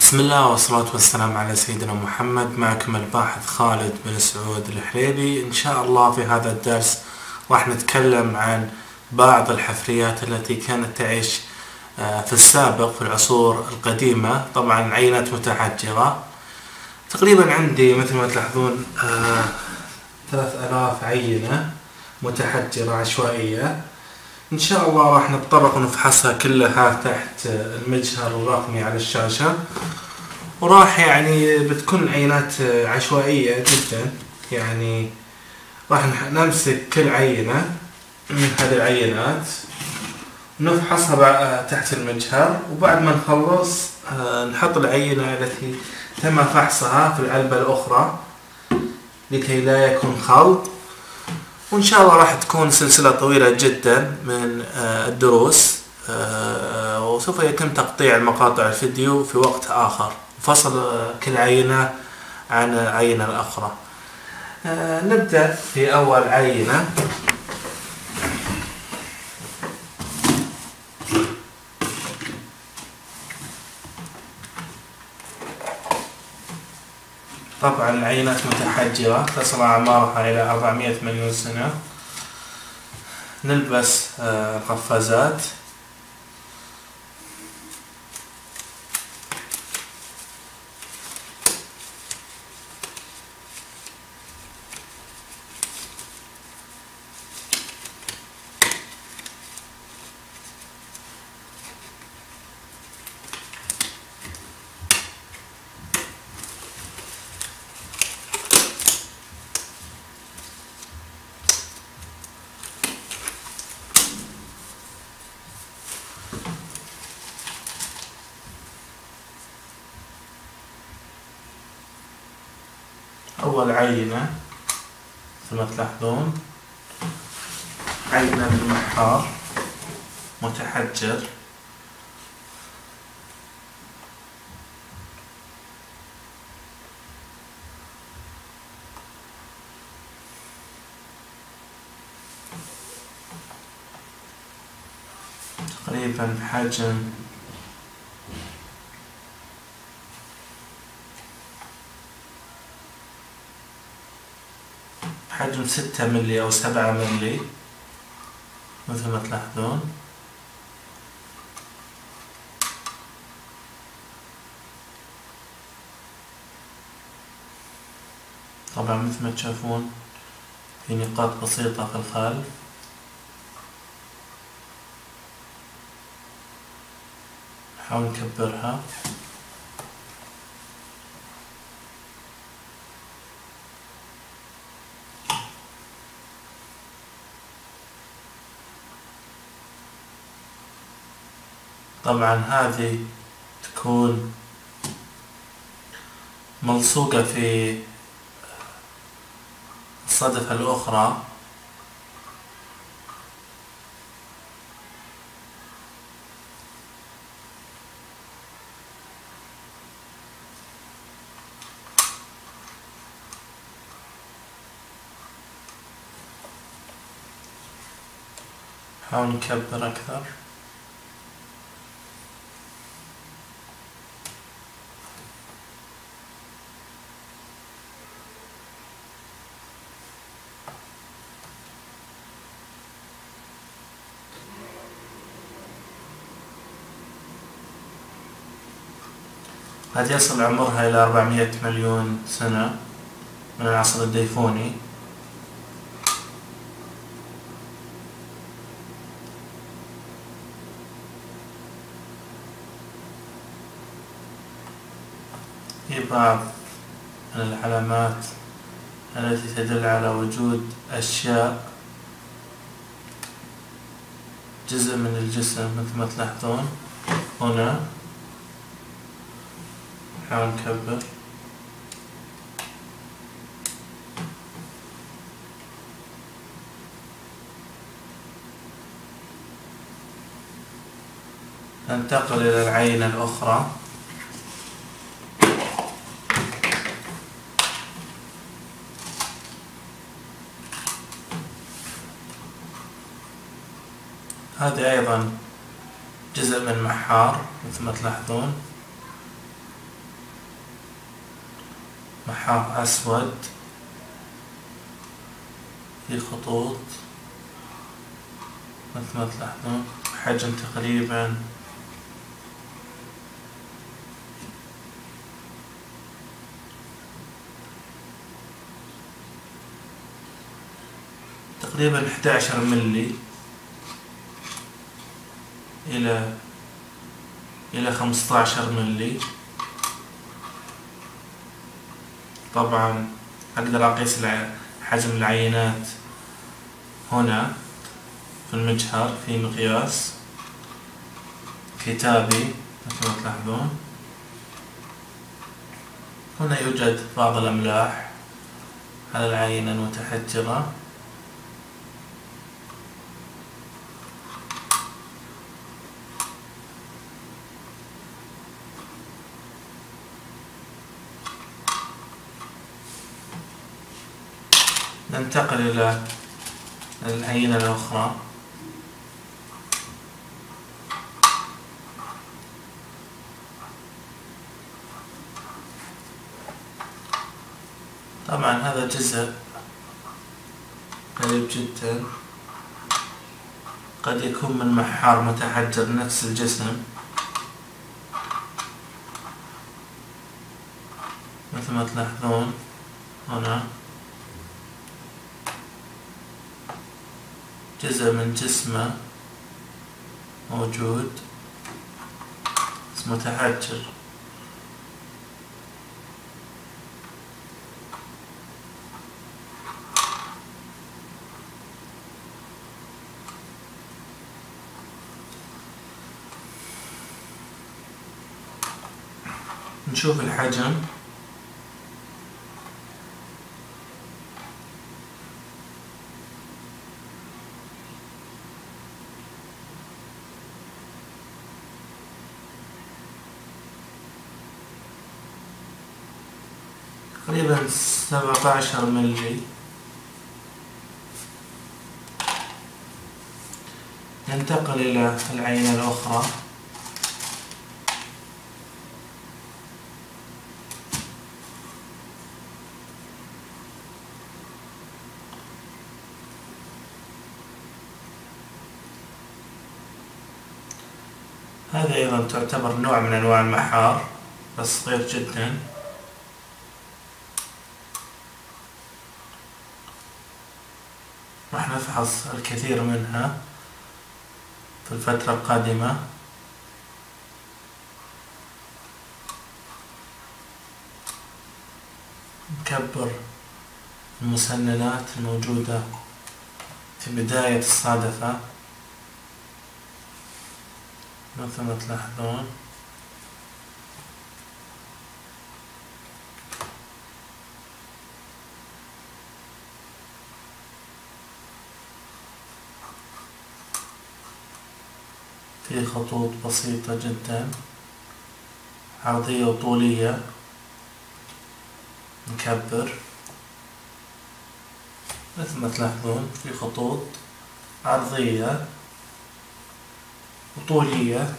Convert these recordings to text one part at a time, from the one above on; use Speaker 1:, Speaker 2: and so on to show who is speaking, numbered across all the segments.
Speaker 1: بسم الله والصلاة والسلام على سيدنا محمد. معكم الباحث خالد بن سعود الحريبي. إن شاء الله في هذا الدرس راح نتكلم عن بعض الحفريات التي كانت تعيش في السابق في العصور القديمة. طبعا عينات متحجرة، تقريبا عندي مثل ما تلاحظون 3000 عينة متحجرة عشوائية. إن شاء الله راح نتطرق ونفحصها كلها تحت المجهر الرقمي على الشاشة، وراح بتكون عينات عشوائية جدا. راح نمسك كل عينة من هذه العينات نفحصها تحت المجهر، وبعد ما نخلص نحط العينة التي تم فحصها في العلبة الأخرى لكي لا يكون خلط. وإن شاء الله راح تكون سلسلة طويلة جدا من الدروس، وسوف يتم تقطيع المقاطع الفيديو في وقت آخر، فصل كل عينة عن العينة الأخرى. نبدأ في أول عينة. طبعا العينات متحجرة تصل أعمارها إلى 400 مليون سنة. نلبس قفازات. أول عينة مثل ما تلاحظون عينة من محار متحجر. تقريبا بحجم 6 ملي أو 7 ملي مثل ما تلاحظون. طبعا مثل ما تشوفون في نقاط بسيطة في الخلف. نحاول نكبرها. طبعا هذه تكون ملصوقة في الصدفة الأخرى. نحاول نكبر أكثر. قد يصل عمرها إلى 400 مليون سنة من العصر الديفوني. في بعض من العلامات التي تدل على وجود أشياء جزء من الجسم مثل ما تلاحظون هنا. نحاول نكبر. ننتقل إلى العينة الأخرى. هذه أيضا جزء من محار مثل ما تلاحظون. محار أسود في خطوط مثل ما تلاحظون، حجم تقريبا 11 ملي إلى 15 ملي. طبعا أقدر أقيس حجم العينات هنا في المجهر، في مقياس كتابي مثل ما تلاحظون. هنا يوجد بعض الأملاح على العينة المتحجرة. ننتقل إلى العينة الأخرى. طبعا هذا جزء قريب جدا، قد يكون من محار متحجر نفس الجسم مثل ما تلاحظون. هنا جزء من جسمه موجود بس متحجر. نشوف الحجم. تقريبا 17 ملي. ننتقل إلى العينة الأخرى. هذا أيضا تعتبر نوع من أنواع المحار بس صغير جدا. راح نفحص الكثير منها في الفترة القادمة. نكبر المسننات الموجودة في بداية الصادفة مثل ما تلاحظون. في خطوط بسيطة جدا عرضية وطولية. نكبر مثل ما تلاحظون في خطوط عرضية وطولية.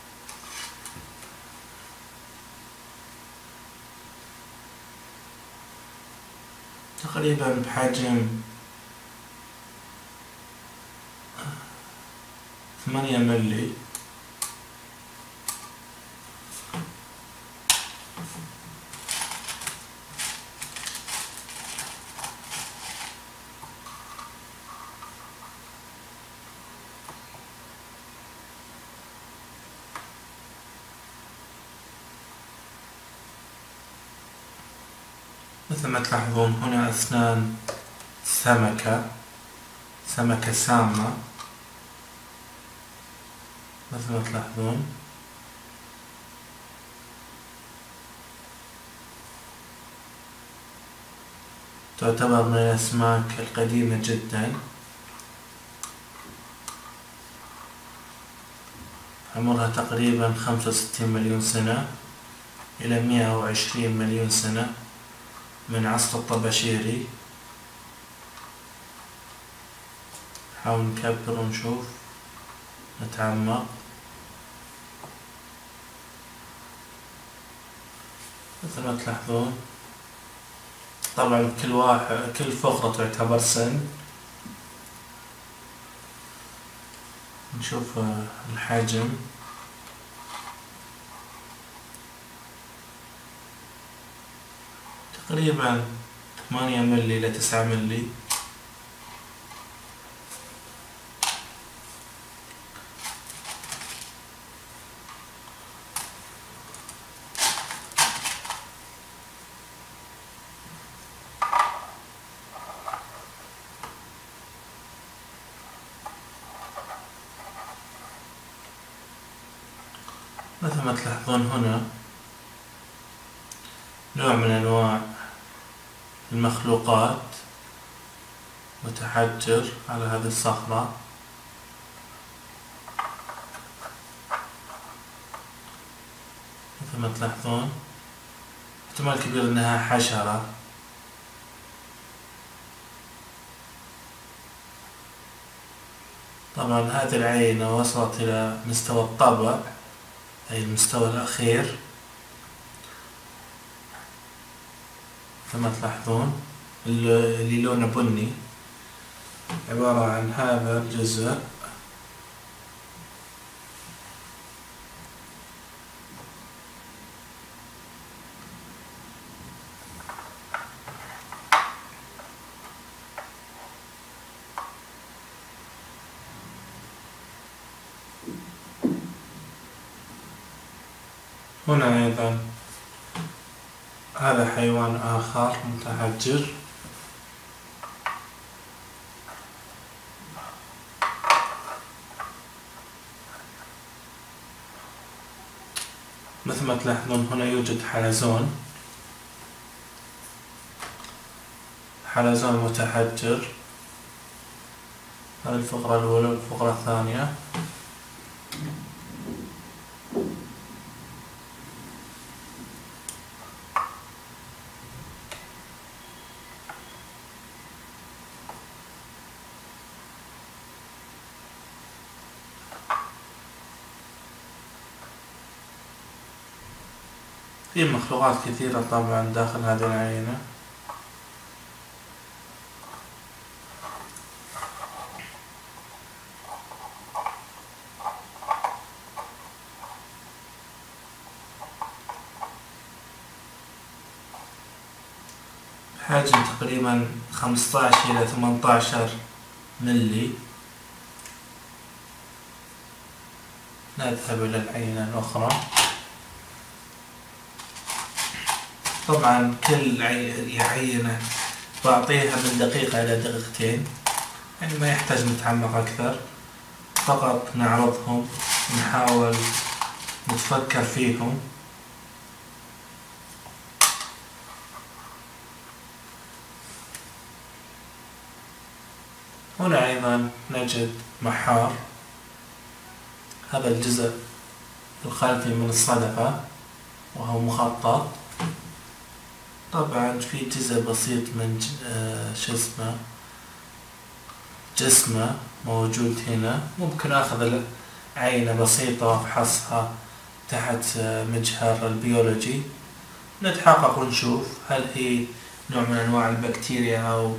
Speaker 1: تقريبا بحجم 8 ملي. مثل ما تلاحظون هنا أسنان سمكة سامة مثل ما تلاحظون. تعتبر من الأسماك القديمة جدا، عمرها تقريبا 65 مليون سنة إلى 120 مليون سنة من عصر الطباشيري. نحاول نكبر ونشوف، نتعمق. مثل ما تلاحظون طبعا كل فقرة تعتبر سن. نشوف الحجم. تقريبا 8 ملي إلى 9 ملي. مثل ما تلاحظون هنا نوع من أنواع المخلوقات متحجر على هذه الصخرة. مثل ما تلاحظون احتمال كبير أنها حشرة. طبعا هذه العينة وصلت إلى مستوى الطبع، أي المستوى الأخير. كما تلاحظون اللي لونه بني عبارة عن هذا الجزء. هنا أيضا هذا حيوان آخر متحجر. مثل ما تلاحظون هنا يوجد حلزون متحجر. هذه الفقرة الأولى والفقرة الثانية. في مخلوقات كثيرة طبعا داخل هذه العينة. بحجم تقريبا 15 إلى 18 ملي. نذهب إلى العينة الأخرى. طبعا كل عينة بعطيها من دقيقة إلى دقيقتين، يعني ما يحتاج نتعمق أكثر، فقط نعرضهم ونحاول نتفكر فيهم. هنا أيضا نجد محار. هذا الجزء الخلفي من الصدفة وهو مخطط. طبعا في جزء بسيط من جسمه موجود هنا. ممكن أخذ عينة بسيطة وأفحصها تحت مجهر البيولوجي، نتحقق ونشوف هل هي نوع من أنواع البكتيريا أو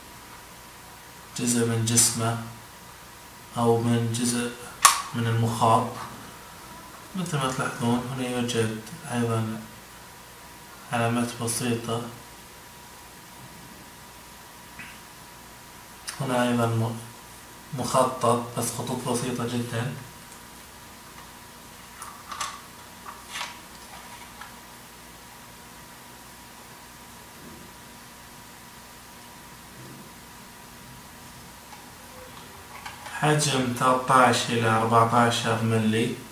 Speaker 1: جزء من جسمه أو من جزء من المخاط. مثل ما تلاحظون هنا يوجد أيضا علامات بسيطة. هنا أيضا مخطط بس خطوط بسيطة جدا. حجم 13 إلى 14 ملي.